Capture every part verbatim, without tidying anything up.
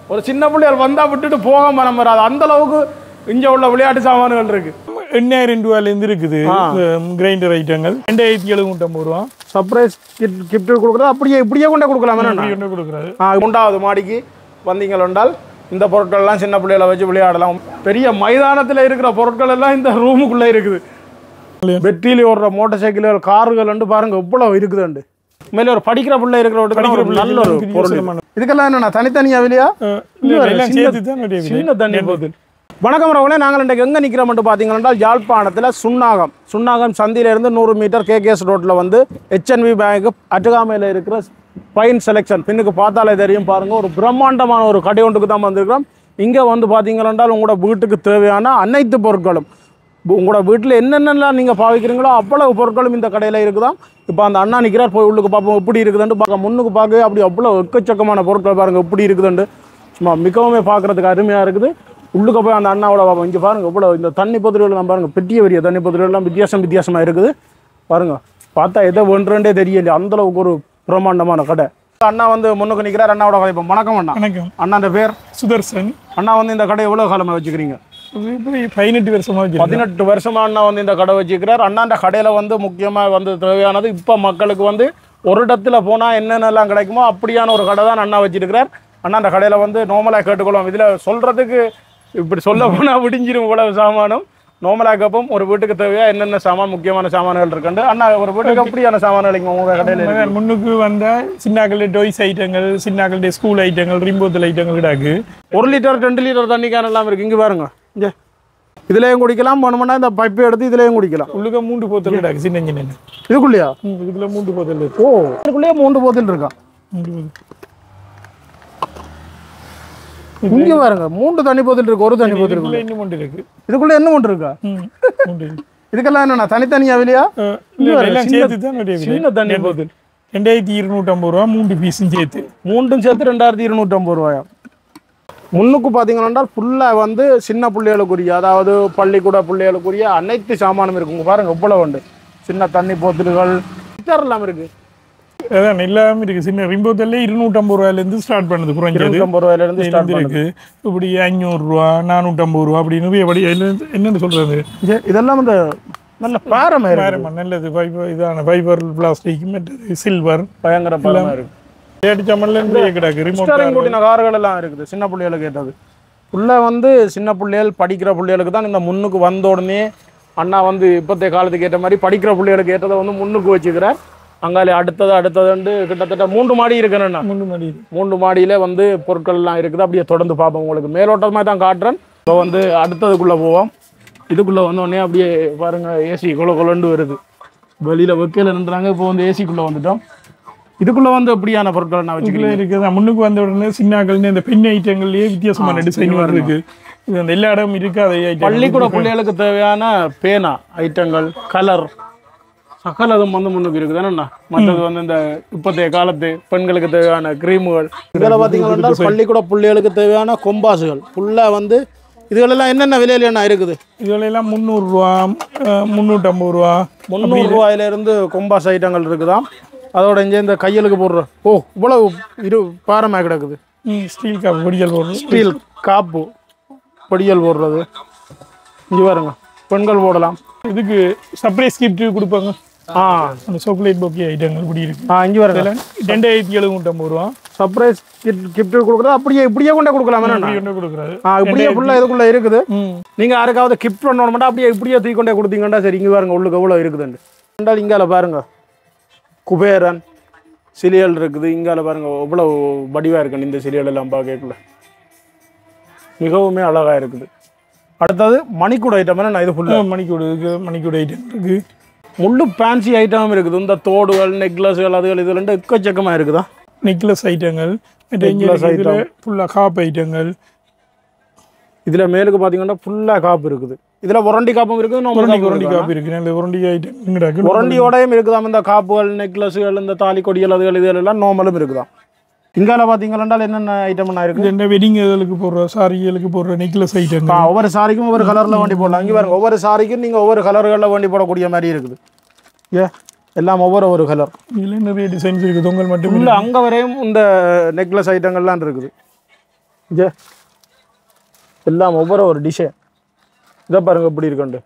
ஒரு சின்ன பிள்ளைகள் வந்தால் விட்டுட்டு போக மனம் வராது அந்த அளவுக்கு இங்கே உள்ள விளையாட்டு சாமான்கள் இருக்கு. எண்ணாயிரம் ரூபாயிலேருந்து இருக்குது கிரைண்டர் ஐட்டங்கள். ரெண்டாயிரத்தி எழுநூற்றம்பது ரூபா சர்ப்ரைஸ் கிஃப்ட் கிஃப்ட் கொடுக்குறது. அப்படியே இப்படியே கொண்டே கொடுக்கலாம். கொண்டு கொடுக்குறாரு. மூன்றாவது மாடிக்கு வந்தீங்கள் என்றால் இந்த பொருட்கள்லாம் சின்ன பிள்ளைகளை வச்சு விளையாடலாம். பெரிய மைதானத்தில் இருக்கிற பொருட்கள் எல்லாம் இந்த ரூமுக்குள்ளே இருக்குது. வெற்றியில் ஓடுற மோட்டர் சைக்கிள்கள் கார்கள் வந்து பாருங்க எவ்வளவு இருக்குதுண்டு. மேலே ஒரு படிக்கிற பிள்ளை இருக்கிற நல்ல ஒரு பொருள். இதுக்கெல்லாம் என்னன்னா தனித்தனியா வெளியா சின்ன தண்ணி போகுது. வணக்கம் ரவங்களே, நாங்கள் இன்றைக்கு எங்கே நிற்கிறோம் மட்டும் பார்த்தீங்கன்னா யாழ்ப்பாணத்தில் சுன்னாகம் சுன்னாகம் சந்தியிலேருந்து நூறு மீட்டர் கேகேஎஸ் ரோட்டில் வந்து ஹெச்என்பி பேங்க்கு அட்டுகாமையில் இருக்கிற பைன் செலெக்ஷன் பின்னுக்கு பார்த்தாலே தெரியும் பாருங்கள். ஒரு பிரம்மாண்டமான ஒரு கடை ஒன்றுக்கு தான் வந்திருக்கிறோம். இங்கே வந்து பார்த்தீங்கன்னா உங்களோட வீட்டுக்கு தேவையான அனைத்து பொருட்களும் உங்களோட வீட்டில் என்னென்னலாம் நீங்கள் பாவிக்கிறீங்களோ அவ்வளவு பொருட்களும் இந்த கடையில் இருக்குதான். இப்போ அந்த அண்ணா நிற்கிறார், போய் உள்ளுக்கு பார்ப்போம் எப்படி இருக்குதுன்னு பார்க்க. முன்னுக்கு பார்க்கவே அப்படி அவ்வளோ எக்கச்சக்கமான பொருட்கள் பாருங்கள் எப்படி இருக்குதுண்டு. சும்மா மிகவும் பார்க்குறதுக்கு அருமையாக இருக்குது. உள்ளுக்கு போய் அந்த அண்ணாவோட பார்ப்போம். இங்கே பாருங்கள் இவ்வளோ இந்த தண்ணி பொதுவில் தான் பாருங்கள். பெரிய பெரிய தண்ணி பொதுலாம் வித்தியாசம் வித்தியாசமாக இருக்குது பாருங்கள். பார்த்தா எதை ஒன்றுண்டே தெரியல, அந்தளவுக்கு ஒரு பிரம்மாண்டமான கடை. அண்ணா வந்து முன்னுக்கு நிற்கிறார். அண்ணாவோட கதை இப்போ வணக்கம் அண்ணா. வணக்கம். அண்ணாண்ட பேர் சுதர்சன். அண்ணா வந்து இந்த கடை எவ்வளோ காலமாக வச்சுக்கிறீங்க? பதினெட்டு வருஷமா பதினெட்டு வருஷமா அண்ணா வந்து இந்த கடை வச்சுக்கிறார். அண்ணாண்ட கடையில் வந்து முக்கியமாக வந்து தேவையானது இப்போ மக்களுக்கு வந்து ஒரு இடத்துல போனால் என்னென்னலாம் கிடைக்குமோ அப்படியான ஒரு கடை தான் அண்ணா வச்சுருக்கிறார். அண்ணாண்ட கடையில் வந்து நார்மலாக கேட்டுக்கொள்வோம். இதில் சொல்கிறதுக்கு இப்படி சொல்ல போனால் விடிஞ்சிரும் இவ்வளவு சாமானும். நார்மலாக கேட்போம் ஒரு வீட்டுக்கு தேவையாக என்னென்ன சாமான் முக்கியமான சாமான்கள் இருக்குண்டு. அண்ணா ஒரு வீட்டுக்கு அப்படியான சாமான்கள் உங்கள் கடையில் முன்னுக்கு வந்தால் சின்னாக்கள் டொய்ஸ் ஐட்டங்கள், சின்னாக்கள் ஸ்கூல் ஐட்டங்கள், ரிம்போத்தல் ஐட்டங்கள் கிடாக்கு. ஒரு லிட்டர் ரெண்டு லிட்டர் தண்ணி கேன் எல்லாம் இருக்குது. இங்கே பாருங்க, இங்கே இதுலேயும் குடிக்கலாம். போனோம்னா இந்த பைப்பை எடுத்து இதுலேயும் குடிக்கலாம். உள்ளுக்க மூன்று போத்தல் கிடாக்கு சின்ன சின்ன. இதுக்குள்ளேயா? இதுக்குள்ள மூன்று போத்தல் இருக்கு. ஓ, இதுக்குள்ளேயே மூன்று போத்தல் இருக்கா? இங்க பாருங்க மூன்று தண்ணி போத்தல் இருக்கு. ஒரு தண்ணி போத்தல் இருக்கு. இன்னும் ஒன்று இருக்கு. இதுக்குள்ள என்ன ஒன்று இருக்கா? இதுக்கெல்லாம் என்னன்னா தனித்தனியா வெளியா? சின்ன தண்ணி போத்தல் ரெண்டாயிரத்தி இருநூற்றி ஐம்பது ரூபா மூன்று பீஸும் சேர்த்து. மூன்றும் சேர்த்து ரெண்டாயிரத்தி இருநூற்றி ஐம்பது ரூபாயா? முன்னுக்கு பார்த்தீங்கன்னா ஃபுல்லாக வந்து சின்ன பிள்ளைகளுக்குரிய, அதாவது பள்ளிக்கூட பிள்ளைகளுக்குரிய அனைத்து சாமானும் இருக்குங்க. பாருங்க எவ்வளோ உண்டு. சின்ன தண்ணி போத்தல்கள் எல்லாம் இருக்கு. அதான் எல்லாமே இருக்கு. சின்ன ரிம்போத்தல்ல இருநூற்றி ஐம்பது ரூபாயிலேருந்து ஸ்டார்ட் பண்ணுது. குறைஞ்சது ஐம்பது ரூபாயிலேருந்து ஸ்டார்ட் இருக்கு. இப்படி ஐநூறு ரூபா நானூற்றி ஐம்பது ரூபா அப்படின்னு எப்படி என்னன்னு சொல்றது. இதெல்லாம் வந்து நல்ல பாரமே நல்லது. ஃபைபர் இதான ஃபைபர் பிளாஸ்டிக், மற்றது சில்வர் பயங்கர பாரமாக இருக்கு. கார்கள் எல்லாம் இருக்குது. சின்ன பிள்ளைகளுக்கு கேட்டது ஃபுல்லாக வந்து சின்ன பிள்ளைகள் படிக்கிற பிள்ளைகளுக்கு தான் இந்த முன்னுக்கு வந்த உடனே அண்ணா வந்து இப்போத்தைய காலத்துக்கு ஏற்ற மாதிரி படிக்கிற பிள்ளைகளுக்கு ஏற்றதை வந்து முன்னுக்கு வச்சுக்கிறார். அங்காலே அடுத்தது அடுத்ததுண்டு கிட்டத்தட்ட மூன்று மாடி இருக்குண்ணா. மூன்று மாடி மூன்று மாடியில் வந்து பொருட்கள் எல்லாம் இருக்குது. அப்படியே தொடர்ந்து பார்ப்போம். உங்களுக்கு மேலோட்டமாக தான் காட்டுறேன். இப்போ வந்து அடுத்ததுக்குள்ளே போவோம். இதுக்குள்ளே வந்தோடனே அப்படியே பாருங்கள் ஏசி கொல கொலண்டு வருது. வெளியில் வெக்கையில் நின்றாங்க. இப்போ வந்து ஏசிக்குள்ளே வந்துட்டோம். இதுக்குள்ள வந்து எப்படியான பொருட்கள் நான் வச்சுக்கல இருக்குது. முன்னுக்கு வந்த உடனே சின்னாக்கள் இந்த பெண் ஐட்டங்கள்லேயே வித்தியாசமான டிசைன் இருக்கு. இது அந்த எல்லா இடமும் இருக்கு. அதை பள்ளிக்கூட பிள்ளைகளுக்கு தேவையான பேனா ஐட்டங்கள், கலர் சகலதும் வந்து முன்னுக்கு இருக்குது. என்னண்ணா மற்றது வந்து இந்த இப்போத்தைய காலத்து பெண்களுக்கு தேவையான கிரீமுகள். இதில் பார்த்தீங்கன்னா பள்ளிக்கூட பிள்ளைகளுக்கு தேவையான கொம்பாசுகள் ஃபுல்லாக வந்து இதுகளெல்லாம் என்னென்ன விலையில என்ன இருக்குது? இதுகளெல்லாம் முந்நூறுரூவா முந்நூற்றி ஐம்பது ரூபா முந்நூறு ரூபாயிலேருந்து கொம்பாஸ் ஐட்டங்கள் இருக்குதான். அதோட இங்கே இந்த கையலுக்கு போடுற ஓ இவ்வளவு இரு பாரமாக கிடக்குது. ஸ்டீல் காப்பு பொடியல் போடுறது. ஸ்டீல் காப்பு பொடியல் போடுறது. இங்கே பாருங்க பெண்கள் போடலாம். இதுக்கு சர்ப்ரைஸ் கிஃப்ட் கொடுப்பாங்க. ஆ அந்த சாக்லேட் பொக்கே ஐட்டங்கள் இப்படி இருக்கு. ஆ இங்கே பாருங்க ரெண்டாயிரத்தி எழுநூற்றி ஐம்பது ரூபா சர்ப்ரைஸ் கிஃப்ட் கொடுக்குறது. அப்படியே இப்படியே கொண்டே கொடுக்கலாம். கொடுக்குறாரு. ஆ இப்படியே ஃபுல்லாக இதுக்குள்ளே இருக்குது. நீங்கள் யாருக்காவது கிஃப்ட் பண்ணணும் மட்டும் அப்படியே இப்படியே தூக்கி கொண்டே கொடுத்தீங்கன்னா சரி. இங்கே பாருங்க உள்ளுக்கு எவ்வளோ இருக்குதுண்டு. ரெண்டாவது இங்கால பாருங்க குபேரன் சிலியல் இருக்குது. இங்கால பாருங்க எவ்வளோ வடிவாக இருக்குன்னு இந்த சிலியல் எல்லாம் பார்க்கல மிகவுமே அழகாக இருக்குது. அடுத்தது மணிக்கூட ஐட்டம். என்ன இது ஃபுல்லாக மணிக்கூடு இருக்குது. மணிக்கூட ஐட்டம் இருக்குது. முள்ளு ஃபேன்சி ஐட்டமும் இருக்குது. இந்த தோடுகள், நெக்லஸ்கள், அதுகள் இது ரெண்டு எக்கச்சக்கமாக இருக்குதா. நெக்லஸ் ஐட்டங்கள், ஃபுல்லாக காப்பு ஐட்டங்கள். இதில் மேலுக்கு பார்த்தீங்கன்னா ஃபுல்லாக காப்பு இருக்குது. இதில் உரண்டி காப்பும் இருக்குது. உரண்டி காப்பு இருக்குது. நல்ல உரண்டி ஐட்டம் உரண்டியோடையும் இருக்குதாம். இந்த காப்புகள், நெக்லஸ்கள், இந்த தாலி கொடிகள், அதுகள் இதுகள் எல்லாம் நார்மலும் இருக்குதான். இங்கால பார்த்தீங்கன்னா என்னென்ன ஐட்டம்னா இருக்குது? இந்த வெட்டிங்களுக்கு போடுற சாரிகளுக்கு போடுற நெக்லஸ் ஐட்டம். ஒவ்வொரு சாரிக்கும் ஒவ்வொரு கலரில் வண்டி போடலாம். இங்கே பாருங்க ஒவ்வொரு சாரிக்கும் நீங்கள் ஒவ்வொரு கலர்களில் வண்டி போடக்கூடிய மாதிரி இருக்குது. ஏ எல்லாம் ஒவ்வொரு ஒரு கலர். இதில் நிறைய டிசைன்ஸ் இருக்குது. தொங்கல் மட்டும் இல்லை அங்கே வரையும் இந்த நெக்லஸ் ஐட்டங்கள்லாம் இருக்குது. இங்கே எல்லாம் ஒவ்வொரு ஒரு டிஷ்ஷு இதை பாருங்கள் எப்படி இருக்குண்டு.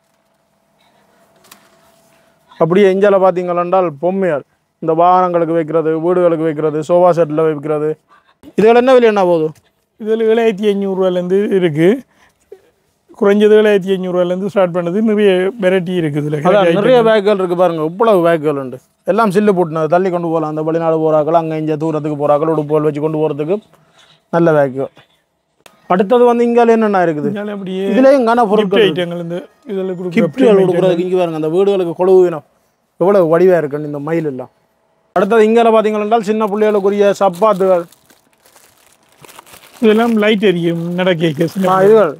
அப்படியே இஞ்சால பார்த்தீங்களென்றால் பொம்மையார் இந்த வாகனங்களுக்கு வைக்கிறது, வீடுகளுக்கு வைக்கிறது, சோஃபா செட்டில் வைக்கிறது. இதுகள் என்ன விலை என்ன போகுது? இதில் ஏழாயிரத்தி ஐநூறுரூவாலேருந்து இருக்குது. குறைஞ்சது ஏழாயிரத்தி ஐநூறுரூவாலேருந்து ஸ்டார்ட் பண்ணது. நிறைய வெரைட்டி இருக்குது இதில். அதான் நிறைய பேக்குகள் இருக்குது பாருங்கள். இவ்வளவு பேக்குகள் உண்டு. எல்லாம் சில்லு போட்டுனது தள்ளி கொண்டு போகலாம். அந்த வெளிநாடு போகிறாக்கள், அங்கே இங்கே தூரத்துக்கு போகிறாக்கள், உடுப்புகள் வச்சு கொண்டு போகிறதுக்கு நல்ல பேக்குகள். அடுத்தது வந்து இங்கே என்னென்ன இருக்குது? அப்படியே இதுலேயும் காண பொருட்கள் ஐட்டங்கள் இந்த இதில் கிஃப்ட்டுகள் கொடுக்குறதுக்கு இங்கே பாருங்கள். அந்த வீடுகளுக்கு கொழுவு வேணும் எவ்வளோ வடிவாக இருக்குன்னு இந்த மயில் எல்லாம். அடுத்தது இங்கே பார்த்தீங்கன்னா சின்ன பிள்ளைகளுக்குரிய சப்பாத்துகள், இதெல்லாம் லைட் எரியும் நடக்க இதுகள்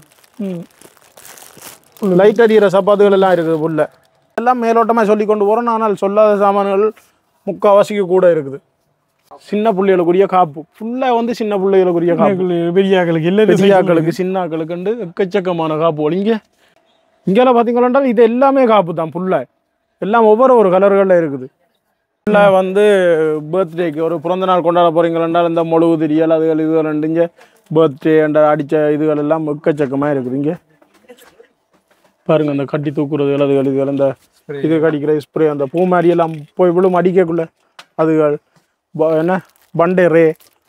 லைட் அடிக்கிற சப்பாத்துகள் எல்லாம் இருக்குது. புல்ல எல்லாம் மேலோட்டமாக சொல்லி கொண்டு போகிறோம். ஆனால் சொல்லாத சாமான்கள் முக்கால்வாசிக்கு கூட இருக்குது. சின்ன பிள்ளைகளுக்குரிய காப்பு ஃபுல்லாக வந்து சின்ன பிள்ளைகளுக்குரிய காப்பு, பெரியாக்களுக்கு இல்லை பெரியாக்களுக்கு சின்னாக்களுக்குண்டு எக்கச்சக்கமான காப்புகள். இங்கே இங்கெல்லாம் பார்த்தீங்கன்னா இது எல்லாமே காப்பு தான். ஃபுல்லாக எல்லாம் ஒவ்வொரு ஒரு கலர்களில் இருக்குது. ஃபுல்லாக வந்து பர்த்டேக்கு ஒரு பிறந்த நாள் கொண்டாட போகிறீங்களென்றால் இந்த மொழுகு திரியல் அதுகள் இதுகள் இங்கே பர்த்டே என்ற அடித்த இதுகள் எல்லாம் எக்கச்சக்கமாக இருக்குது. இங்கே பாருங்கள் அந்த கட்டி தூக்குறதுகள் அதுகள் இதுகள் இந்த இது கடிக்கிற ஸ்ப்ரே அந்த பூ மாதிரியெல்லாம் போய் விழும் அடிக்கக்குள்ள அதுகள் என்ன பண்டே ரே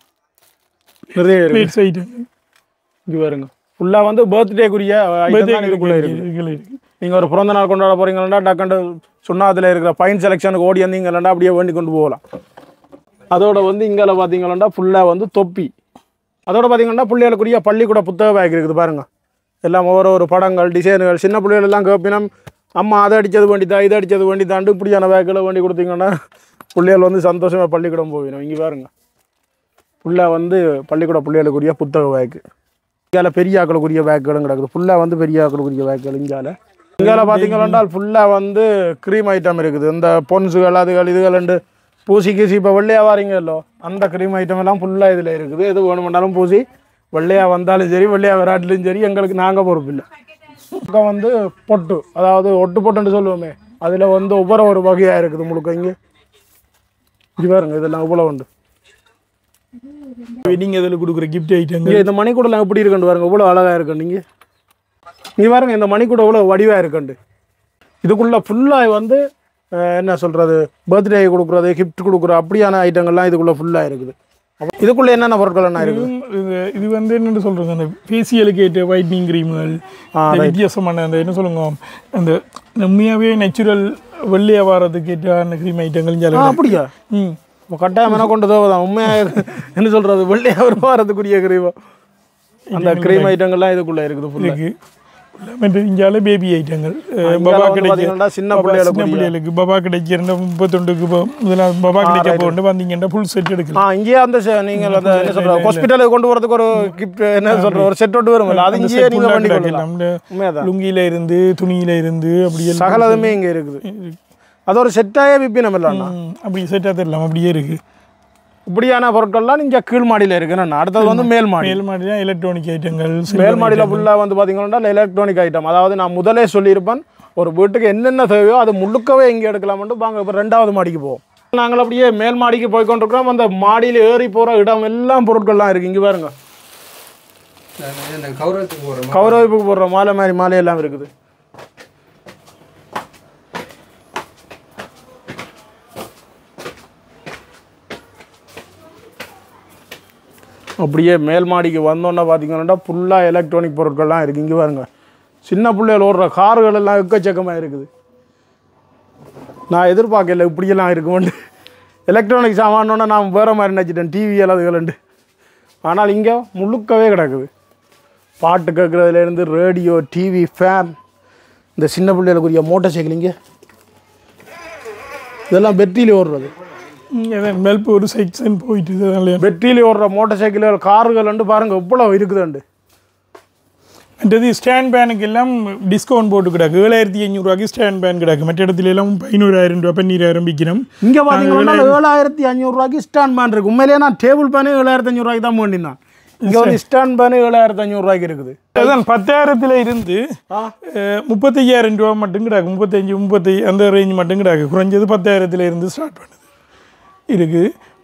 நிறைய இருக்குது. இங்கே பாருங்க ஃபுல்லாக வந்து பர்த்டேக்குரிய இதுக்குள்ளே இருக்குது. நீங்கள் ஒரு பிறந்த நாள் கொண்டாட போகிறீங்களா டக்குண்டு சுண்ணாத்தில் இருக்கிற ஃபைன் செலெக்ஷனுக்கு ஓடி வந்தீங்களா அப்படியே வேண்டி கொண்டு போகலாம். அதோட வந்து இங்கே பார்த்தீங்களா ஃபுல்லாக வந்து தொப்பி. அதோட பார்த்தீங்கன்னா பிள்ளைகளுக்குரிய பள்ளிக்கூட புத்தக பேக் இருக்குது பாருங்கள். எல்லாம் ஒவ்வொரு ஒரு படங்கள் டிசைனுகள். சின்ன பிள்ளைகள் எல்லாம் கேப்பினம் அம்மா அதை அடித்தது வேண்டித்தா இதை அடித்தது வேண்டி தாண்டு இப்படியான பேக்கில் வேண்டி கொடுத்தீங்கன்னா பிள்ளைகள் வந்து சந்தோஷமாக பள்ளிக்கூடம் போகணும். இங்கே பாருங்க ஃபுல்லாக வந்து பள்ளிக்கூட பிள்ளைகளுக்குரிய புத்தக பேக்கு. இங்கே பெரிய ஆக்களுக்குரிய பேக்குகளும் கிடக்குது. ஃபுல்லாக வந்து பெரிய ஆக்களுக்குரிய பேக்குகள். இங்கால இங்கால பார்த்தீங்கன்னா ஃபுல்லாக வந்து க்ரீம் ஐட்டம் இருக்குது. இந்த பொன்ஸுகள் அதுகள் இதுகள் ரெண்டு பூசி கீசி இப்போ வெள்ளையாக வாரீங்கல்லோ அந்த க்ரீம் ஐட்டம் எல்லாம் ஃபுல்லாக இதில் இருக்குது. எது வேணுமென்றாலும் பூசி வெள்ளையாக வந்தாலும் சரி வெள்ளையாக விராட்டிலும் சரி எங்களுக்கு நாங்கள் பொறுப்பில்லை. முழுக்க வந்து பொட்டு அதாவது ஒட்டு பொட்டுன்னு சொல்லுவோமே அதில் வந்து ஒவ்வொரு ஒரு வகையாக இருக்குது முழுக்க. இங்கே இது பாருங்க இதெல்லாம் இவ்வளோ உண்டு. வெட்டிங் இதில் கொடுக்குற கிஃப்ட் ஐட்டங்கள். இந்த மணிக்கூடலாம் எப்படி இருக்குன்னு பாருங்க இவ்வளோ அழகாக இருக்குண்டு. இங்கே இங்கே பாருங்க இந்த மணிக்கூட இவ்வளோ வடிவாக இருக்குண்டு. இதுக்குள்ளே ஃபுல்லாக வந்து என்ன சொல்கிறது பர்த்டே கொடுக்குறது கிஃப்ட் கொடுக்குற அப்படியான ஐட்டங்கள்லாம் இதுக்குள்ளே ஃபுல்லாக இருக்குது. இதுக்குள்ளே என்னென்ன பொருட்கள் என்ன இருக்குது? இது வந்து என்னென்னு சொல்கிறது அந்த ஃபேஷியலுக்கு ஏற்ற ஒயிட்னிங் க்ரீம்கள் வித்தியாசமான அந்த என்ன சொல்லுங்க அந்த உண்மையாகவே நேச்சுரல் வெள்ளையாக வாரத்துக்கு ஏற்ற அந்த க்ரீம் ஐட்டங்கள். அப்படியா? ம் கட்டாயம் என்ன கொண்டு தான் உண்மையாக என்ன சொல்கிறது வெள்ளையாக வாரத்துக்குரிய க்ரீம் அந்த க்ரீம் ஐட்டங்கள்லாம் இதுக்குள்ளே இருக்குது ஃபுல்லாக. இங்கால பேபி ஐட்டங்கள் பபா கிடைக்க சின்ன பிள்ளைகளுக்கு பபா கிடைக்கிற முப்பத்தொண்டுக்கு முதலாவது பபா கிடைக்க போட்டு வந்தீங்கன்னா ஃபுல் செட் எடுக்கலாம். இங்கேயே அந்த நீங்கள் அந்த என்ன சொல்ற ஹாஸ்பிட்டலுக்கு கொண்டு வரதுக்கு ஒரு கிஃப்ட் என்ன சொல்ற ஒரு செட் ஒட்டு வரும். அது இங்கேயே நீங்கள் பண்ணி கொடுக்கலாம். லுங்கியில இருந்து துணியில இருந்து அப்படியே சகலதுமே இங்கே இருக்குது. அது ஒரு செட்டாகவே விப்பி நம்ம இல்லாம அப்படி செட்டாக தெரியலாம் அப்படியே இருக்கு. இப்படியான பொருட்கள்லாம் இங்கே கீழ் மாடியில் இருக்குன்னு. அடுத்தது வந்து மேல் மாடி. மேல் மாடி தான் எலக்ட்ரானிக் ஐட்டங்கள். மேல் மாடியில் ஃபுல்லாக வந்து பார்த்தீங்கன்னா எலக்ட்ரானிக் ஐட்டம். அதாவது நான் முதலே சொல்லியிருப்பேன் ஒரு வீட்டுக்கு என்னென்ன தேவையோ அது முழுக்கவே இங்கே எடுக்கலாம்ட்டு வாங்க. இப்போ ரெண்டாவது மாடிக்கு போவோம். நாங்கள் அப்படியே மேல் மாடிக்கு போய் கொண்டிருக்கிறோம். அந்த மாடியில் ஏறி போகிற இடம் எல்லாம் பொருட்கள்லாம் இருக்குது. இங்கே பாருங்க கௌரவிப்புக்கு போடுற மாலை மாதிரி மாலையெல்லாம் இருக்குது. அப்படியே மேல் மாடிக்கு வந்தோன்னா பார்த்தீங்கன்னா ஃபுல்லாக எலக்ட்ரானிக் பொருட்கள்லாம் இருக்குது. இங்கே பாருங்க சின்ன பிள்ளைகள் ஓடுற கார்கள் எல்லாம் எக்கச்சக்கமாக இருக்குது. நான் எதிர்பார்க்கல இப்படியெல்லாம் இருக்குமெண்டு. எலக்ட்ரானிக் சாமானோன்னா நான் வேறு மாதிரி நினச்சிட்டேன் டிவி எல்லாத்துகளுண்டு. ஆனால் இங்கே முழுக்கவே கிடக்குது. பாட்டு கேட்குறதுலேருந்து ரேடியோ டிவி ஃபேன் இந்த சின்ன பிள்ளைகளுக்குரிய மோட்டார் சைக்கிள் இங்கே இதெல்லாம் பெட்ரியில் ஓடுறது. மெல்ப் ஒரு செக்ஷன் போயிட்டு பெட்ரியில் ஓடுற மோட்டார் சைக்கிள்கள் கார்கள் பாருங்கள் இவ்வளோ இருக்குதுண்டு. மற்றது ஸ்டாண்ட் பேனுக்கு எல்லாம் டிஸ்கவுண்ட் போட்டு கிடக்கு. ஏழாயிரத்தி ஐநூறுரூவாய்க்கு ஸ்டாண்ட் பேன் கிடக்கு. மற்ற இடத்துல எல்லாம் பதினோராயிரம் ரூபா பன்னீராயிரம் விற்கிறோம். இங்கே பார்த்தீங்கன்னா ஏழாயிரத்தி ஐநூறுரூவாய்க்கு ஸ்டாண்ட் பேன் இருக்குது. உண்மையிலேயே நான் டேபிள் பேனே ஏழாயிரத்தி ஐநூறுரூவாய்க்கு தான் வேண்டினான். இங்கே வந்து ஸ்டாண்ட் பேனே ஏழாயிரத்தி ஐநூறுரூவாய்க்கு இருக்குது. அதான் பத்தாயிரத்தில் இருந்து முப்பத்தையாயிரம் ரூபா மட்டும் கிடக்கு. முப்பத்தஞ்சு முப்பத்தி அந்த ரேஞ்ச் மட்டும் கிடக்கு. குறைஞ்சது பத்தாயிரத்தில் இருந்து ஸ்டார்ட் பண்ணுது இருக்குது.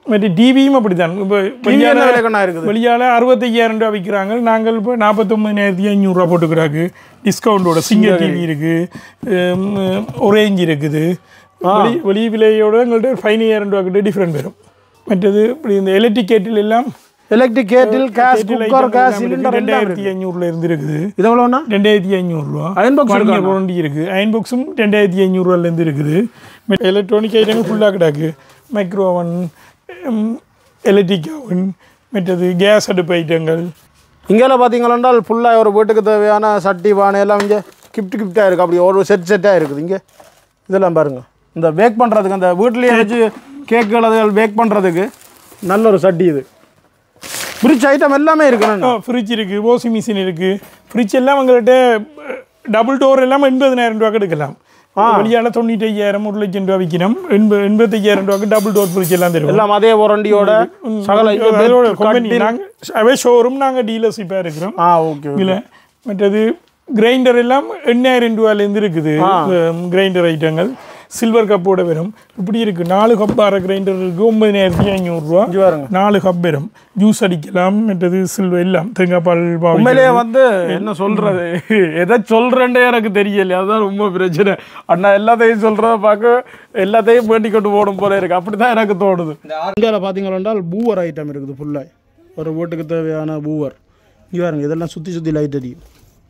மற்ற டிவியும் அப்படித்தான் இப்போ வெளியால விலைக்கண்ணா இருக்குது வெளியால் அறுபத்தையாயிரம் ரூபா விற்கிறாங்க நாங்கள் இப்போ நாற்பத்தொம்பதாயிரத்தி ஐநூறுரூவா போட்டுக்கிறாங்க டிஸ்கவுண்டோட சிங்கிள் டிவி இருக்குது ஒரேஞ்ச் இருக்குது வெளி வெளி விலையோட எங்கள்கிட்ட பதினையாயிரம் ரூபா கிட்ட டிஃப்ரெண்ட் வரும் மற்றது இப்படி இந்த எலக்ட்ரிக் கேட்டில் எல்லாம் எலக்ட்ரிக் கேட்டில் கேஸ் குக்கர் கேஸ் சிலிண்டர் ரெண்டாயிரத்தி ஐநூறுல இருந்து இருக்குது இது எவ்வளோண்ணா ரெண்டாயிரத்தி ஐநூறுரூவா அயன் பாக்ஸ் வாரண்டி இருக்குது அயன் பாக்ஸும் ரெண்டாயிரத்தி ஐநூறுரூவாலேருந்து இருக்குது எலக்ட்ரானிக் ஐட்டங்கள் ஃபுல்லாக கிடாக்கு மைக்ரோ ஓவன் எலக்ட்ரிக் ஓவன் மற்றது கேஸ் அடுப்பு ஐட்டங்கள் இங்கெல்லாம் பார்த்தீங்கன்னா ஃபுல்லாக ஒரு வீட்டுக்கு தேவையான சட்டி பானை எல்லாம் இங்கே கிஃப்ட் கிஃப்டாக இருக்குது அப்படி ஒரு செட் செட்டாக இருக்குது இங்கே இதெல்லாம் பாருங்கள் இந்த பேக் பண்ணுறதுக்கு அந்த வீட்லேயே வச்சு கேக்குகள் அதுகள் பேக் பண்ணுறதுக்கு நல்ல ஒரு சட்டி இது ஃப்ரிட்ஜ் ஐட்டம் எல்லாமே இருக்குண்ணா ஃப்ரிட்ஜ் இருக்குது வாஷிங் மிஷின் இருக்குது ஃப்ரிட்ஜ் எல்லாம் உங்கள்கிட்ட டபுள் டோர் எல்லாம் எண்பதாயிரம் ரூபா எடுக்கலாம் வெளியால் தொண்ணூற்றி ஐயாயிரம் ஒரு லட்சம் ரூபா விற்கணும் எண்பது எண்பத்தையாயிரம் ரூபாய்க்கு டபுள் டோர் ஃப்ரிட்ஜ் எல்லாம் தருவோம் எல்லாம் அதே வாரண்டியோட சகல கம்பெனி நாங்கள் அவே ஷோரூம் நாங்கள் டீலர்ஷிப்பாக இருக்கிறோம் ஆ ஓகே இல்லை மற்றது கிரைண்டர் எல்லாம் எண்ணாயிரம் ரூபாயிலேருந்து இருக்குது கிரைண்டர் ஐட்டங்கள் சில்வர் கப்போட வரும் இப்படி இருக்குது நாலு கப் ஆற கிரைண்டர் இருக்குது ஒன்பதாயிரத்தி ஐநூறுரூவா நாலு கப் வரும் ஜூஸ் அடிக்கலாம் மற்றது சில்வர் எல்லாம் தேங்காய் பால் உண்மையிலேயே வந்து என்ன சொல்கிறது எதை சொல்கிறேன்டே எனக்கு தெரியல அதுதான் ரொம்ப பிரச்சனை அண்ணா எல்லாத்தையும் சொல்கிறத பார்க்க எல்லாத்தையும் வேண்டி கொண்டு போடும் போல இருக்குது அப்படி தான் எனக்கு தோணுது இந்தியாவில் பார்த்தீங்கன்னா பூவர் ஐட்டம் இருக்குது ஃபுல்லாக ஒரு வீட்டுக்கு தேவையான பூவர் இங்கே பாருங்க இதெல்லாம் சுற்றி சுற்றி லைட் அடிக்கும்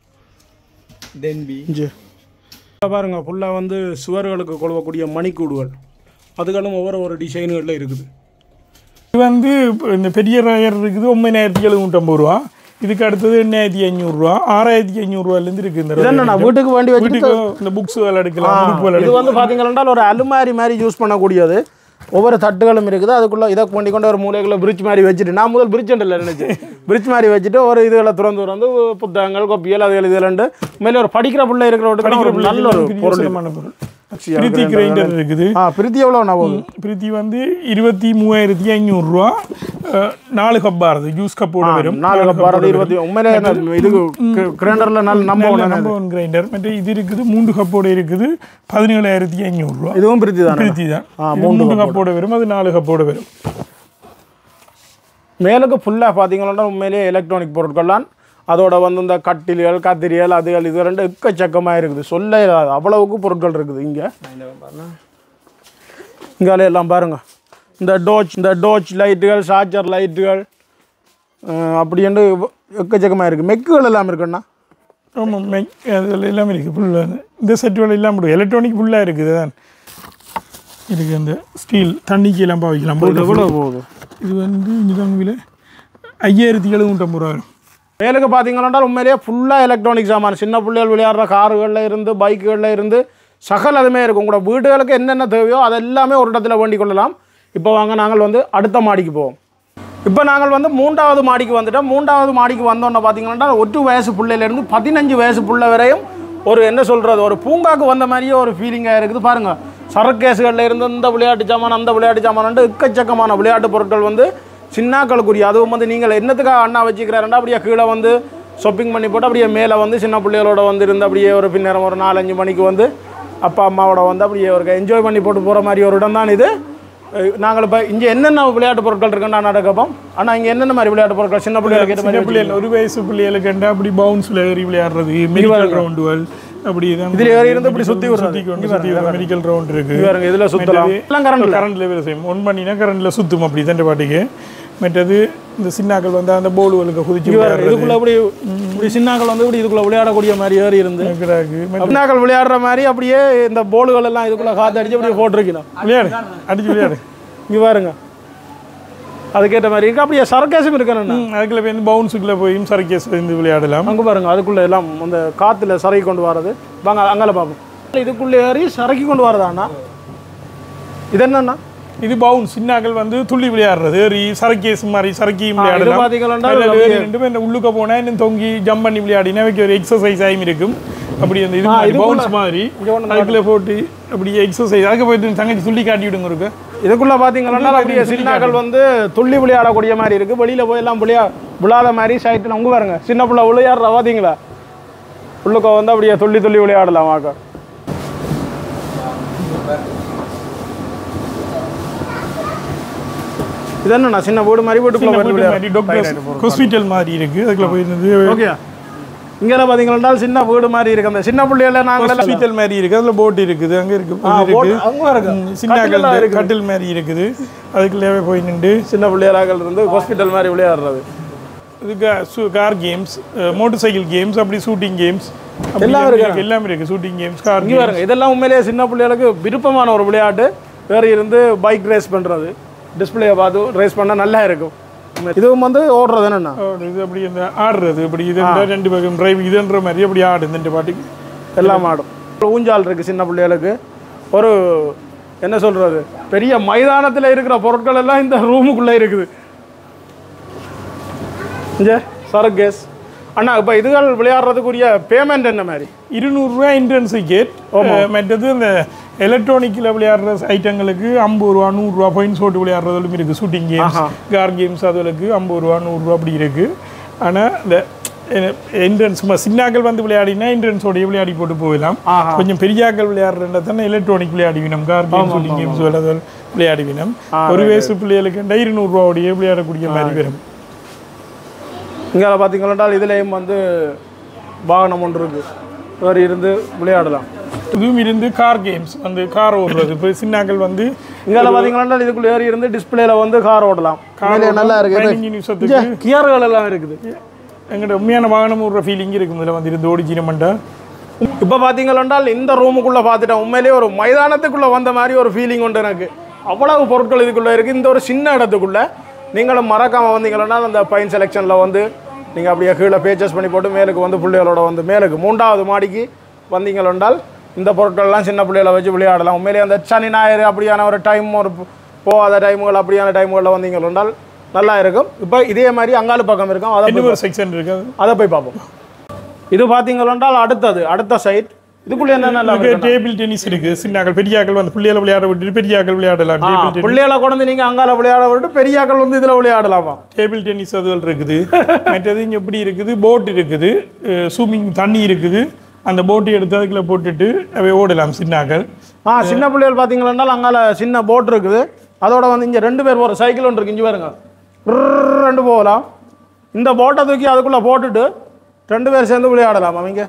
தென்பி இங்கே பாருங்கள் ஃபுல்லாக வந்து சுவர்களுக்கு கொழுவக்கூடிய மணிக்கூடுகள் அதுகளும் ஒவ்வொரு ஒரு டிசைன்களில் இருக்குது இது வந்து இந்த பெரிய ரயர் இருக்குது ஒன்பதாயிரத்தி எழுநூற்றம்பது ரூபா இதுக்கு அடுத்தது எண்ணாயிரத்தி ஐநூறுரூவா ஆறாயிரத்தி ஐநூறுரூவாலேருந்து இருக்குது இந்த என்னண்ணா வீட்டுக்கு வேண்டி வச்சுட்டு இந்த புக்ஸ் வேலை எடுக்கலாம் இது வந்து பார்த்தீங்கன்னா ஒரு அலுமாரி மாதிரி யூஸ் பண்ணக்கூடியது ஒவ்வொரு தட்டுகளும் இருக்குது அதுக்குள்ளே இதை பண்ணி கொண்டு ஒரு மூலைக்குள்ளே பிரிட்ஜ் மாதிரி வச்சுட்டு நான் முதல் பிரிட்ஜ் இல்லை நினச்சேன் பிரிட்ஜ் மாதிரி வச்சுட்டு ஒரு இதுகளை திறந்து திறந்து புத்தகங்கள் கொப்பியல் அதுகள் இதுலண்டு மேலே ஒரு படிக்கிற பிள்ளை இருக்கிற நல்ல ஒரு பொருளமான பொருள் பிரீத்தி கிரைண்டர் இருக்குது ஆ பிரீத்தி எவ்வளோ நான் பிரீத்தி வந்து இருபத்தி மூவாயிரத்தி ஐநூறுரூவா நாலு கப் ஆறுது ஜூஸ் கப்போட வரும் நாலு கப் ஆறுது இருபத்தி உண்மையிலே இது கிரைண்டரில் நல்ல நம்பர் நம்பர் ஒன் கிரைண்டர் மற்ற இது இருக்குது மூன்று கப்போட இருக்குது பதினேழாயிரத்தி ஐநூறுரூவா இதுவும் பிரீத்தி தான் பிரீத்தி தான் மூன்று கப்போட வரும் அது நாலு கப்போட வரும் மேலுக்கு ஃபுல்லாக பார்த்தீங்கன்னா உண்மையிலேயே எலக்ட்ரானிக் பொருட்கள்லாம் அதோட வந்து இந்த கட்டில்கள் கத்திரிகள் அதுகள் இது ரெண்டு எக்கச்சக்கமாக இருக்குது சொல்ல அவ்வளவுக்கு பொருட்கள் இருக்குது இங்கே இங்கால எல்லாம் பாருங்கள் இந்த டோச் இந்த டோச் லைட்டுகள் சார்ஜர் லைட்டுகள் அப்படின்னு எக்கச்சக்கமாக இருக்குது மெக்குகள் எல்லாம் இருக்குண்ணா ஆமாம் மெக் அதில் எல்லாமே இருக்குது ஃபுல்லாக இந்த செட்டுகள் எல்லாம் முடியும் எலக்ட்ரானிக் ஃபுல்லாக இருக்குது தான் இருக்குது அந்த ஸ்டீல் தண்ணிக்கு எல்லாம் பாவிக்கலாம் எவ்வளோ போகுது இது வந்து இங்கே ஐயாயிரத்தி எழுநூற்றம்பது ரூபா வரும் மேலுக்கு பார்த்தீங்கன்னா உண்மையிலேயே ஃபுல்லாக எலக்ட்ரானிக் சாமான் சின்ன பிள்ளைகள் விளையாடுற காருகளில் இருந்து பைக்குகளில் இருந்து சகல் அதுமே இருக்கும் உங்களோட வீடுகளுக்கு என்னென்ன தேவையோ அதெல்லாமே ஒரு இடத்துல வேண்டிக் கொள்ளலாம் இப்போ வாங்க நாங்கள் வந்து அடுத்த மாடிக்கு போவோம் இப்போ நாங்கள் வந்து மூன்றாவது மாடிக்கு வந்துட்டோம் மூன்றாவது மாடிக்கு வந்தோன்னு பார்த்தீங்கன்னா ஒட்டு வயசு பிள்ளையிலேருந்து பதினஞ்சு வயசு பிள்ளை வரையும் ஒரு என்ன சொல்கிறது ஒரு பூங்காக்கு வந்த மாதிரியே ஒரு ஃபீலிங்காக இருக்குது பாருங்கள் சரக்கேசுகளில் இருந்து இந்த விளையாட்டு சாமான் அந்த விளையாட்டு சாமான் எக்கச்சக்கமான விளையாட்டு பொருட்கள் வந்து சின்னாக்களுக்குரிய அதுவும் வந்து நீங்கள் என்னத்துக்காக அண்ணா வச்சுக்கிறாருன்னா அப்படியே கீழே வந்து ஷாப்பிங் பண்ணி போட்டு அப்படியே மேலே வந்து சின்ன பிள்ளைகளோட வந்து இருந்து அப்படியே ஒரு பின்னேரம் ஒரு நாலஞ்சு மணிக்கு வந்து அப்பா அம்மாவோட வந்து அப்படியே ஒரு என்ஜாய் பண்ணி போட்டு போகிற மாதிரி ஒரு இடம் தான் இது நாங்கள் இப்போ இங்கே என்னென்ன விளையாட்டு பொருட்கள் இருக்குன்னு நான் நடக்கப்போம் ஆனால் இங்கே என்னென்ன மாதிரி விளையாட்டு பொருட்கள் சின்ன பிள்ளைகளுக்கு ஏற்ற மாதிரி பிள்ளைகள் ஒரு வயசு பிள்ளைகளுக்கு அப்படி பவுன்ஸில் ஏறி விளையாடுறது மெடிக்கல் ரவுண்டுகள் அப்படி இதில் ஏறி இருந்து இப்படி சுற்றி சுற்றி கொண்டு சுற்றி மெடிக்கல் ரவுண்ட் இருக்குது பாருங்க இதில் சுற்றலாம் எல்லாம் கரண்ட் கரண்ட்டில் வேலை செய்யும் ஒன் பண்ணினா கரண்ட்டில் சுற்றும் அப்படி தண்டை பாட்டுக்கு மற்றது இந்த சின்னாக்கள் வந்து அந்த போலுகளுக்கு குதிச்சு இதுக்குள்ள அப்படி இப்படி சின்னாக்கள் வந்து இப்படி இதுக்குள்ள விளையாடக்கூடிய மாதிரி ஏறி இருந்து சின்னாக்கள் விளையாடுற மாதிரி அப்படியே இந்த போலுகள் எல்லாம் இதுக்குள்ள காற்று அடிச்சு அப்படியே போட்டிருக்கணும் விளையாடு அடிச்சு விளையாடு இங்கே பாருங்க அதுக்கேற்ற மாதிரி இருக்கு அப்படியே சரக்கேஸும் இருக்கணும் அதுக்குள்ள போய் பவுன்ஸுக்குள்ளே போயும் சரக்கேஸ் இருந்து விளையாடலாம் அங்கே பாருங்க அதுக்குள்ள எல்லாம் அந்த காற்றுல சரக்கி கொண்டு வர்றது வாங்க அங்கால பார்ப்போம் இதுக்குள்ளே ஏறி சரக்கி கொண்டு வரதாண்ணா இது என்னன்னா இது பவுன் சின்னாக்கள் வந்து துள்ளி விளையாடுறது ஏறி சரக்கேஸ் மாதிரி சரக்கியும் விளையாடலாம் உள்ளுக்க போனால் இன்னும் தொங்கி ஜம்ப் பண்ணி விளையாடினா ஒரு எக்ஸசைஸ் ஆகும் இருக்கும் அப்படி அந்த இது பவுன்ஸ் மாதிரி அதுக்குள்ளே போட்டு அப்படி எக்ஸசைஸ் அதுக்கு போயிட்டு தங்கச்சி துள்ளி காட்டி விடுங்க இருக்கு இதுக்குள்ள பார்த்தீங்கன்னா அப்படியே சின்னாக்கள் வந்து துள்ளி விளையாடக்கூடிய மாதிரி இருக்குது வெளியில் போய் எல்லாம் விளையா விழாத மாதிரி சைட்டில் உங்க பாருங்க சின்ன பிள்ளை விளையாடுற பார்த்தீங்களா உள்ளுக்க வந்து அப்படியே துள்ளி துள்ளி விளையாடலாம் வாக்க இது என்ன சின்ன வீடு மாதிரி வீட்டுக்குள்ள மாதிரி டாக்டர் ஹாஸ்பிட்டல் மாதிரி இருக்கு அதுக்குள்ள போயிருந்தது ஓகே இங்கே பார்த்தீங்கன்னா சின்ன வீடு மாதிரி இருக்கு அந்த சின்ன பிள்ளைகள நாங்கள் ஹாஸ்பிட்டல் மாதிரி இருக்கு அதுல போட் இருக்குது அங்க இருக்கு சின்ன கட்டில் மாதிரி இருக்குது அதுக்குள்ளே போய் நின்று சின்ன பிள்ளைகளாக இருந்து ஹாஸ்பிட்டல் மாதிரி விளையாடுறது இதுக்கு car games motor cycle games அப்படி ஷூட்டிங் கேம்ஸ் எல்லாம் இருக்கு எல்லாமே இருக்கு ஷூட்டிங் கேம்ஸ் கார் இங்கே பாருங்க இதெல்லாம் உண்மையிலேயே சின்ன பிள்ளைகளுக்கு விருப்பமான ஒரு விளையாட்டு வேறு இருந்து பைக் ரேஸ் பண்ணுறது டிஸ்பிளேயை பார்த்து ரேஸ் பண்ணால் நல்லா இருக்கும் இதுவும் வந்து ஓடுறது என்னென்னா இது அப்படி இந்த ஆடுறது இப்படி இது ரெண்டு பக்கம் டிரைவ் இதுன்ற மாதிரி அப்படி ஆடுது இந்த பாட்டுக்கு எல்லாம் ஆடும் ஊஞ்சால் இருக்குது சின்ன பிள்ளைகளுக்கு ஒரு என்ன சொல்கிறது பெரிய மைதானத்தில் இருக்கிற பொருட்கள் எல்லாம் இந்த ரூமுக்குள்ளே இருக்குது இங்கே சரகேஸ் அண்ணா இப்போ இதுகள் விளையாடுறதுக்குரிய பேமெண்ட் என்ன மாதிரி இருநூறுரூவா என்ட்ரன்ஸ் டிக்கெட் மற்றது இந்த எலக்ட்ரானிக்கில் விளையாடுற ஐட்டங்களுக்கு ஐம்பது ரூபா நூறுரூவா பாயிண்ட்ஸ் போட்டு விளையாடுறதுலும் இருக்குது ஷூட்டிங் கேம்ஸ் கார் கேம்ஸ் அதுகளுக்கு ஐம்பது ரூபா நூறுரூவா அப்படி இருக்குது ஆனால் இந்த என்ட்ரன்ஸ் சின்னாக்கள் வந்து விளையாடினா என்ட்ரன்ஸோடைய விளையாடி போட்டு போகலாம் கொஞ்சம் பெரியாக்கள் விளையாடுறா தானே எலக்ட்ரானிக் விளையாடிவினம் கார் கேம் ஷூட்டிங் கேம்ஸ் விளையாட விளையாடிவினம் ஒரு வயசு பிள்ளைகளுக்கு இருநூறுவாவுடைய விளையாடக்கூடிய மாதிரி வரும் இங்கே பார்த்தீங்கன்னா இதுலேயும் வந்து வாகனம் ஒன்று இருக்குது வேறு இருந்து விளையாடலாம் இதுவும் இருந்து கார் கேம்ஸ் வந்து கார் ஓடுறது இப்போ சின்னாக்கள் வந்து இங்கே பார்த்தீங்கன்னா இதுக்குள்ளே ஏறி இருந்து டிஸ்பிளேல வந்து கார் ஓடலாம் நல்லா இருக்குது கியர்கள் எல்லாம் இருக்குது எங்கள்கிட்ட உண்மையான வாகனம் ஓடுற ஃபீலிங் இருக்கும் இதில் வந்து இருந்து ஓடிச்சினமெண்டா இப்போ பார்த்தீங்கன்னா இந்த ரூமுக்குள்ளே பார்த்துட்டேன் உண்மையிலேயே ஒரு மைதானத்துக்குள்ளே வந்த மாதிரி ஒரு ஃபீலிங் உண்டு எனக்கு அவ்வளவு பொருட்கள் இதுக்குள்ளே இருக்குது இந்த ஒரு சின்ன இடத்துக்குள்ளே நீங்களும் மறக்காமல் வந்தீங்கன்னா அந்த பைன் செலெக்ஷனில் வந்து நீங்கள் அப்படியே கீழே பேச்சஸ் பண்ணி போட்டு மேலுக்கு வந்து பிள்ளைகளோட வந்து மேலுக்கு மூன்றாவது மாடிக்கு வந்தீங்களால் இந்த பொருட்கள்லாம் சின்ன பிள்ளைகளை வச்சு விளையாடலாம் உண்மையிலேயே அந்த சனி ஞாயிறு அப்படியான ஒரு டைம் ஒரு போகாத டைமுகள் அப்படியான டைமுகளில் வந்தீங்களால் நல்லா இருக்கும் இப்போ இதே மாதிரி அங்காளு பக்கம் இருக்கும் அதை ஒரு செக்ஷன் இருக்குது அதை போய் பார்ப்போம் இது பார்த்தீங்களால் அடுத்தது அடுத்த சைட் இதுக்குள்ளே என்ன டேபிள் டென்னிஸ் இருக்கு சின்னாக்கள் பெரியாக்கள் வந்து பிள்ளைகளை விளையாட விட்டு பெரியாக்கள் விளையாடலாம் பிள்ளைகளை கொண்டு நீங்க அங்கால விளையாட விட்டு பெரியாக்கள் வந்து இதுல விளையாடலாமா டேபிள் டென்னிஸ் அதுகள் இருக்குது மற்றது இங்கே எப்படி இருக்குது போட் இருக்குது ஸ்விம்மிங் தண்ணி இருக்குது அந்த போட்டை எடுத்து அதுக்குள்ள போட்டுட்டு அவை ஓடலாம் சின்னாக்கள் ஆ சின்ன பிள்ளைகள் பார்த்தீங்கன்னா அங்கால சின்ன போட் இருக்குது அதோட வந்து இங்கே ரெண்டு பேர் போகிற சைக்கிள் ஒன்று இருக்கு இங்கே பாருங்க ரெண்டு போகலாம் இந்த போட்டை தூக்கி அதுக்குள்ளே போட்டுட்டு ரெண்டு பேர் சேர்ந்து விளையாடலாம் அவங்க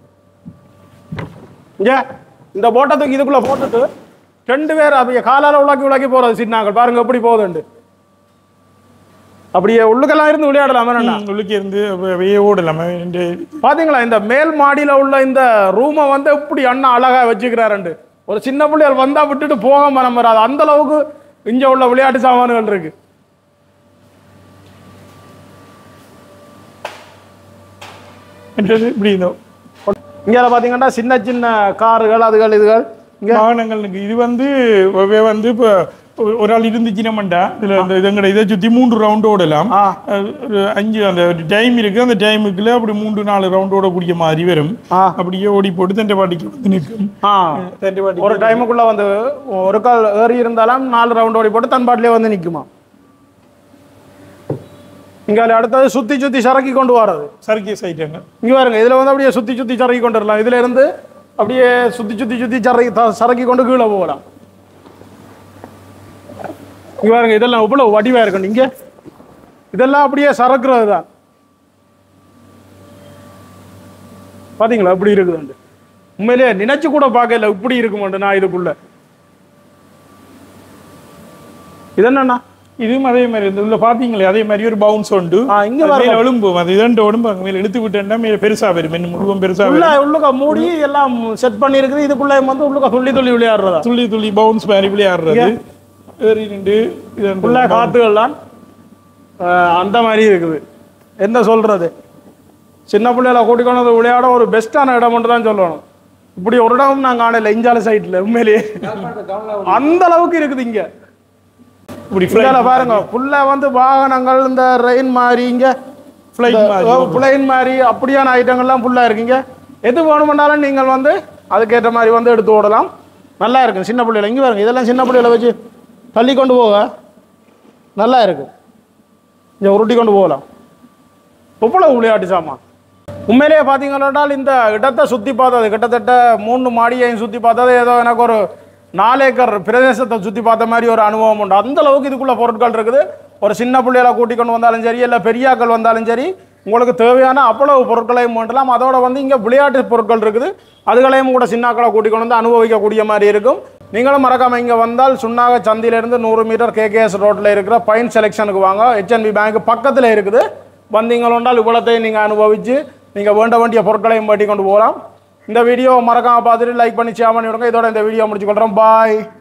இங்கே இந்த போட்டை தூக்கி இதுக்குள்ளே போட்டுட்டு ரெண்டு பேர் அப்படியே காலால் உலாக்கி உலாக்கி போகிறது சின்னாக்கள் பாருங்க எப்படி போகுதுண்டு அப்படியே உள்ளுக்கெல்லாம் இருந்து விளையாடலாமே உள்ளுக்கு இருந்து ஓடலாமே பார்த்தீங்களா இந்த மேல் மாடியில் உள்ள இந்த ரூமை வந்து எப்படி அண்ணா அழகாக வச்சுக்கிறாருண்டு ஒரு சின்ன பிள்ளைகள் வந்தால் விட்டுட்டு போகாம நம்ம வராது அந்த அளவுக்கு இங்கே உள்ள விளையாட்டு சாமான்கள் இருக்கு இப்படி இங்கே பார்த்தீங்கன்னா சின்ன சின்ன கார்கள் அதுகள் இதுகள் இங்கே வாகனங்கள் இது வந்து வந்து இப்போ ஒரு ஆள் இருந்துச்சுனமெண்டா இதில் அந்த இதங்கட இதை சுற்றி மூன்று ரவுண்டு ஓடலாம் ஒரு அஞ்சு அந்த டைம் இருக்குது அந்த டைமுக்குள்ள அப்படி மூன்று நாலு ரவுண்டு ஓடக்கூடிய மாதிரி வரும் அப்படியே ஓடி போட்டு தண்டை பாட்டிக்கு வந்து நிற்கும் தண்டை பாட்டி ஒரு டைமுக்குள்ளே வந்து ஒரு கால் ஏறி இருந்தாலும் நாலு ரவுண்டு ஓடி போட்டு தன் பாட்டிலே வந்து நிற்குமா இங்கே அடுத்தது சுற்றி சுற்றி சரக்கி கொண்டு வர்றது சரக்கி சைட்டாங்க இங்கே பாருங்க இதில் வந்து அப்படியே சுற்றி சுற்றி சரக்கி கொண்டு வரலாம் இதில் இருந்து அப்படியே சுற்றி சுற்றி சுற்றி சரக்கி சரக்கி கொண்டு கீழே போகலாம் இங்கே பாருங்க இதெல்லாம் எவ்வளோ வடிவாக இருக்கணும் இங்கே இதெல்லாம் அப்படியே சரக்குறது தான் பார்த்தீங்களா இப்படி இருக்குதுண்டு உண்மையிலேயே நினைச்சு கூட பார்க்கல இப்படி இருக்குமாண்டு நான் இதுக்குள்ள இது என்னண்ணா இதுவும் அதே மாதிரி இந்த உள்ள பார்த்தீங்களே அதே மாதிரி ஒரு பவுன்ஸ் உண்டு இங்கே மேலே ஒழும்பும் அது இரண்டு ஒழும்பு அங்கே மேலே எடுத்து விட்டேன்னா மேலே பெருசாக வரும் இன்னும் முழுவதும் பெருசாக உள்ள உள்ளுக்க மூடி எல்லாம் செட் பண்ணியிருக்குது இதுக்குள்ளே வந்து உள்ளுக்க துள்ளி துள்ளி விளையாடுறதா துள்ளி துள்ளி பவுன்ஸ் மாதிரி விளையாடுறது ஏறி நின்று உள்ள காத்துகள்லாம் அந்த மாதிரி இருக்குது என்ன சொல்றது சின்ன பிள்ளைகளை கூட்டிக்கொண்டு வந்து விளையாட ஒரு பெஸ்ட்டான இடம் மட்டும் தான் சொல்லணும் இப்படி ஒரு இடம் நான் காணல இஞ்சால சைட்ல உண்மையிலேயே அந்த அளவுக்கு இருக்குது இங்க இப்படி பாருங்க ஃபுல்லா வந்து வாகனங்கள் இந்த ரெயின் மாதிரி இங்க பிளைன் மாதிரி அப்படியான ஐட்டங்கள்லாம் ஃபுல்லா இருக்குங்க எது வேணுமென்னாலும் நீங்கள் வந்து அதுக்கேற்ற மாதிரி வந்து எடுத்து ஓடலாம் நல்லா இருக்கு சின்ன பிள்ளைகளை இங்கே பாருங்க இதெல்லாம் சின்ன பிள்ளைகளை வச்சு தள்ளி கொண்டு போக நல்லா இருக்கு இங்கே உருட்டி கொண்டு போகலாம் எவ்வளவு விளையாட்டு சாமான் உண்மையிலேயே பார்த்தீங்கன்னா இந்த இடத்தை சுற்றி பார்த்தது கிட்டத்தட்ட மூணு மாடியையும் சுற்றி பார்த்தது ஏதோ எனக்கு ஒரு நாலு ஏக்கர் பிரதேசத்தை சுற்றி பார்த்த மாதிரி ஒரு அனுபவம் உண்டு அந்த அளவுக்கு இதுக்குள்ள பொருட்கள் இருக்குது ஒரு சின்ன பிள்ளைகளை கூட்டிக் கொண்டு வந்தாலும் சரி இல்லை பெரியாக்கள் வந்தாலும் சரி உங்களுக்கு தேவையான அவ்வளவு பொருட்களையும் பண்ணலாம். அதோட வந்து இங்கே விளையாட்டு பொருட்கள் இருக்குது, அதுகளையும் கூட சின்னாக்களை கூட்டிக் கொண்டு வந்து அனுபவிக்கக்கூடிய மாதிரி இருக்கும். நீங்களும் மறக்காமல் இங்கே வந்தால் சுன்னாக சந்தியிலேருந்து நூறு மீட்டர் கேகேஎஸ் ரோட்டில் இருக்கிற பைன் செலெக்ஷனுக்கு வாங்க. ஹெச்என்பி பேங்க் பக்கத்தில் இருக்குது. வந்தீங்களோண்டால் இவ்வளோத்தையும் நீங்கள் அனுபவித்து நீங்கள் வேண்ட வேண்டிய பொருட்களையும் வெட்டி கொண்டு போகலாம். இந்த வீடியோ மறக்காமல் பார்த்துட்டு லைக் பண்ணி ஷேர் பண்ணி விடுங்க. இதோட இந்த வீடியோ முடிச்சுக்கொள்கிறோம். பாய்.